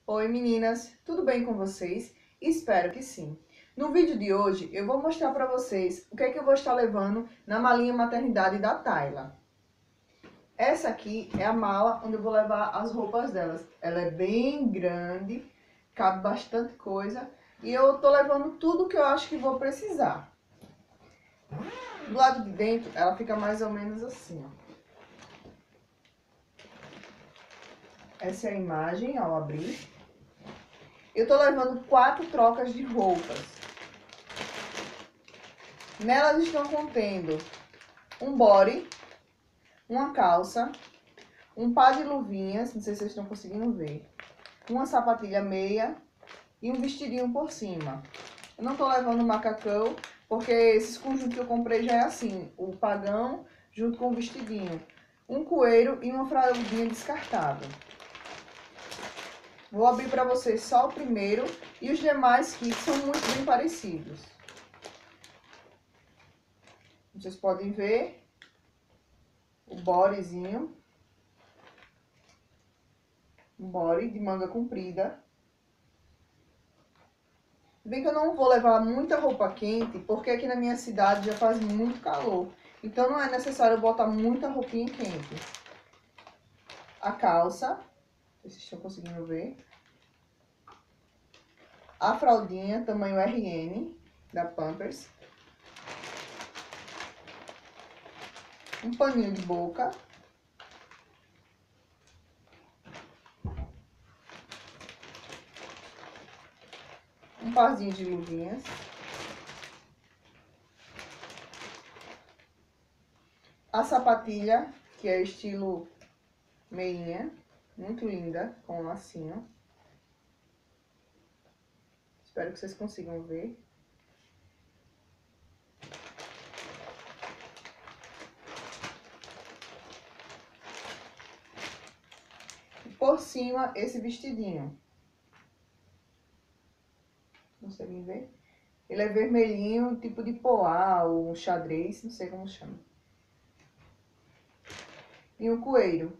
Oi meninas, tudo bem com vocês? Espero que sim. No vídeo de hoje eu vou mostrar para vocês o que é que eu vou estar levando na malinha maternidade da Tayla. Essa aqui é a mala onde eu vou levar as roupas delas. Ela é bem grande, cabe bastante coisa e eu tô levando tudo que eu acho que vou precisar. Do lado de dentro ela fica mais ou menos assim, ó. Essa é a imagem ao abrir. Eu tô levando 4 trocas de roupas. Nelas estão contendo um body, uma calça, um par de luvinhas, não sei se vocês estão conseguindo ver, uma sapatilha meia e um vestidinho por cima. Eu não tô levando macacão, porque esses conjuntos que eu comprei já é assim, o pagão junto com o vestidinho. Um coeiro e uma fraldinha descartável. Vou abrir para vocês só o primeiro e os demais kits são muito bem parecidos. Vocês podem ver o bodyzinho. Um body de manga comprida. Bem que eu não vou levar muita roupa quente, porque aqui na minha cidade já faz muito calor. Então não é necessário eu botar muita roupinha quente. A calça, não sei se vocês estão conseguindo ver. A fraldinha, tamanho RN, da Pampers. Um paninho de boca. Um parzinho de luvinhas. A sapatilha, que é estilo meinha, muito linda, com um lacinho. Espero que vocês consigam ver. E por cima, esse vestidinho. Conseguem ver? Ele é vermelhinho, tipo de poá ou um xadrez, não sei como chama. E um coeiro.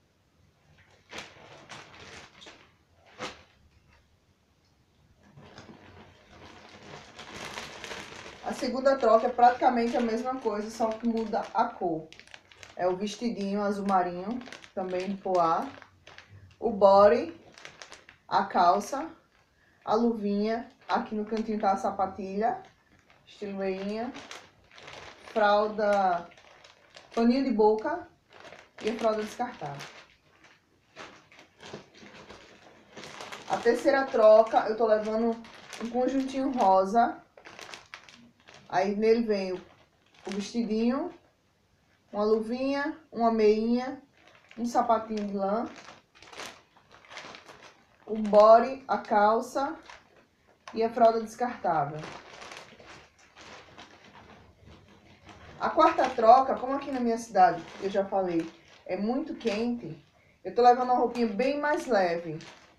A segunda troca é praticamente a mesma coisa, só que muda a cor. É o vestidinho azul marinho, também de poá. O body, a calça, a luvinha. Aqui no cantinho tá a sapatilha, estilo meinha. Fralda, paninho de boca e a fralda descartável. A terceira troca, eu tô levando um conjuntinho rosa. Aí nele vem o vestidinho, uma luvinha, uma meinha, um sapatinho de lã, o body, a calça e a fralda descartável. A quarta troca, como aqui na minha cidade, eu já falei, é muito quente, eu tô levando uma roupinha bem mais leve.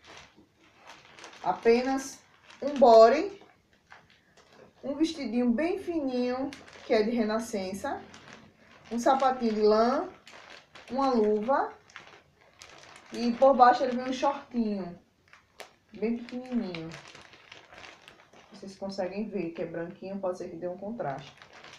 Apenas um body, um vestidinho bem fininho, que é de renascença, um sapatinho de lã, uma luva e por baixo ele vem um shortinho, bem pequenininho. Vocês conseguem ver que é branquinho, pode ser que dê um contraste.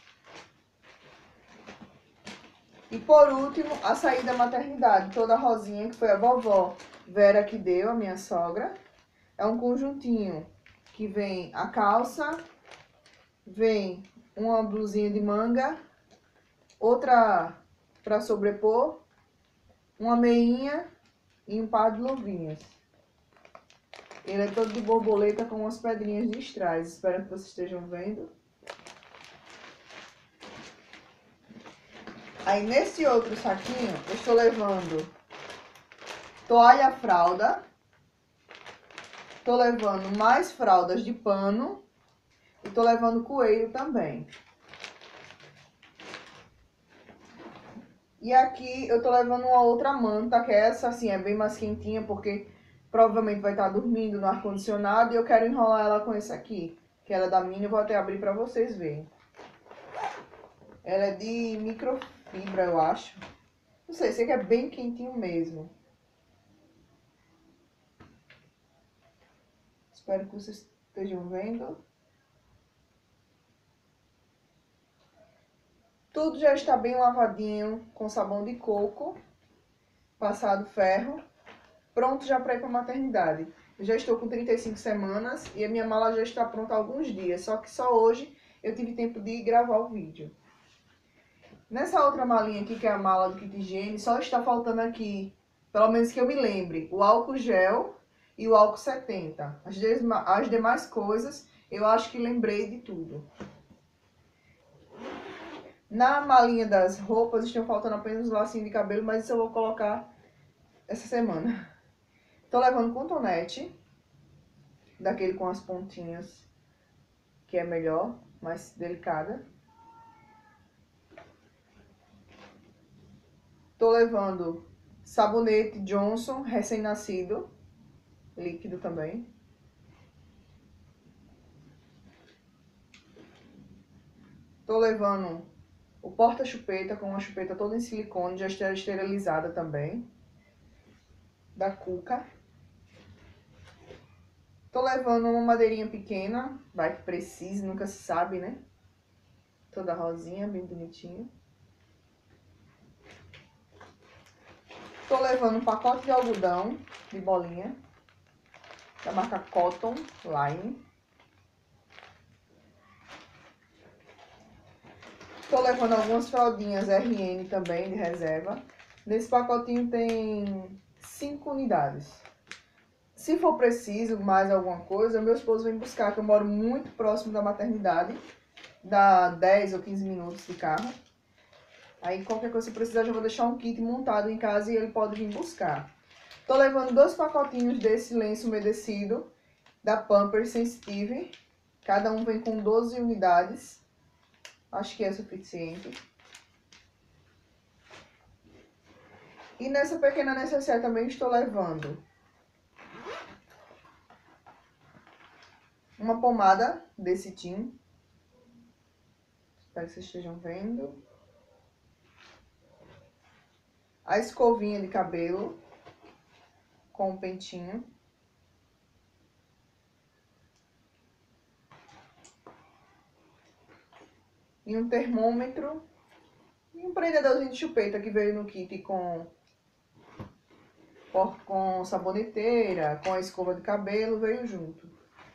E por último, a saída da maternidade, toda rosinha, que foi a vovó Vera que deu, a minha sogra. É um conjuntinho que vem a calça, vem uma blusinha de manga, outra para sobrepor, uma meinha e um par de luvinhas. Ele é todo de borboleta com umas pedrinhas de strass. Espero que vocês estejam vendo. Aí nesse outro saquinho eu estou levando toalha fralda. Tô levando mais fraldas de pano. E tô levando coeiro também. E aqui eu tô levando uma outra manta, que é essa assim, é bem mais quentinha, porque provavelmente vai estar dormindo no ar-condicionado. E eu quero enrolar ela com esse aqui, que ela é da Mini, eu vou até abrir pra vocês verem. Ela é de microfibra, eu acho. Não sei que é bem quentinho mesmo. Espero que vocês estejam vendo. Tudo já está bem lavadinho com sabão de coco, passado ferro, pronto já para ir para a maternidade. Eu já estou com 35 semanas e a minha mala já está pronta há alguns dias, só que só hoje eu tive tempo de gravar o vídeo. Nessa outra malinha aqui, que é a mala do kit higiene, só está faltando aqui, pelo menos que eu me lembre, o álcool gel e o álcool 70. As demais coisas, eu acho que lembrei de tudo. Na malinha das roupas, estão faltando apenas os lacinhos de cabelo, mas isso eu vou colocar essa semana. Tô levando cotonete, daquele com as pontinhas, que é melhor, mais delicada. Tô levando sabonete Johnson, recém-nascido, líquido também. Tô levando o porta-chupeta, com uma chupeta toda em silicone, já está esterilizada também, da Cuca. Tô levando uma madeirinha pequena, vai que precise, nunca se sabe, né? Toda rosinha, bem bonitinho. Tô levando um pacote de algodão, de bolinha, da marca Cotton Line. Tô levando algumas fraldinhas RN também, de reserva. Nesse pacotinho tem 5 unidades. Se for preciso mais alguma coisa, meu esposo vem buscar, que eu moro muito próximo da maternidade. Dá 10 ou 15 minutos de carro. Aí qualquer coisa que precisar, já vou deixar um kit montado em casa e ele pode vir buscar. Tô levando 2 pacotinhos desse lenço umedecido da Pampers Sensitive. Cada um vem com 12 unidades. Acho que é suficiente. E nessa pequena necessaire também estou levando uma pomada desse Tim. Espero que vocês estejam vendo. A escovinha de cabelo com um pentinho. E um termômetro. E um prendedorzinho de chupeta que veio no kit com saboneteira, com a escova de cabelo, veio junto.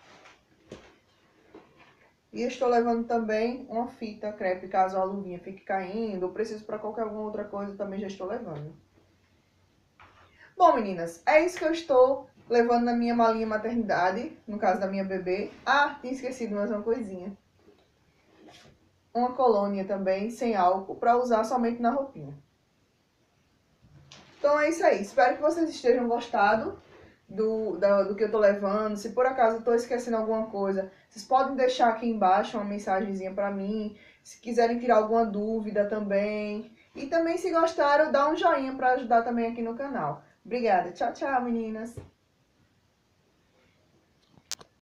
E estou levando também uma fita crepe, caso a luvinha fique caindo, ou preciso para qualquer alguma outra coisa, também já estou levando. Bom, meninas, é isso que eu estou levando na minha malinha maternidade, no caso da minha bebê. Ah, tinha esquecido mais uma coisinha. Uma colônia também, sem álcool, para usar somente na roupinha. Então é isso aí, espero que vocês estejam gostado do que eu tô levando. Se por acaso eu tô esquecendo alguma coisa, vocês podem deixar aqui embaixo uma mensagenzinha pra mim. Se quiserem tirar alguma dúvida também. E também, se gostaram, dá um joinha pra ajudar também aqui no canal. Obrigada. Tchau, tchau, meninas.